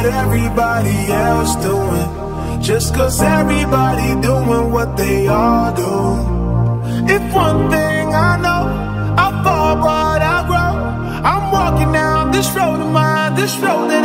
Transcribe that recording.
everybody else doing. Just cause everybody doing what they all do. If one thing I know, I fall but I grow. I'm walking down this road of mine, this road that